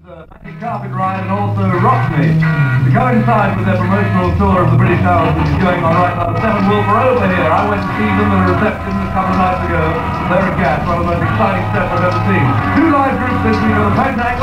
Magic Carpet Ride and also Rockney. To coincide with their promotional tour of the British Isles, which is going on right now, the Seven Wolf are over here. I went to see them at a reception a couple of nights ago. They're a gas, one of the most exciting sets I've ever seen. Two live groups this week on the Pentax